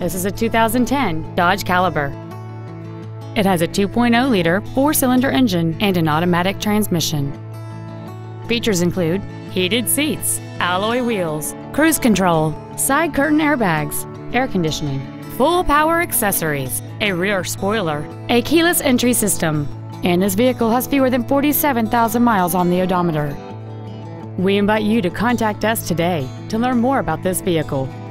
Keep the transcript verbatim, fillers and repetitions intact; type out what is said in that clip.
This is a two thousand ten Dodge Caliber. It has a two point oh liter four-cylinder engine and an automatic transmission. Features include heated seats, alloy wheels, cruise control, side curtain airbags, air conditioning, full power accessories, a rear spoiler, a keyless entry system, and this vehicle has fewer than forty-seven thousand miles on the odometer. We invite you to contact us today to learn more about this vehicle.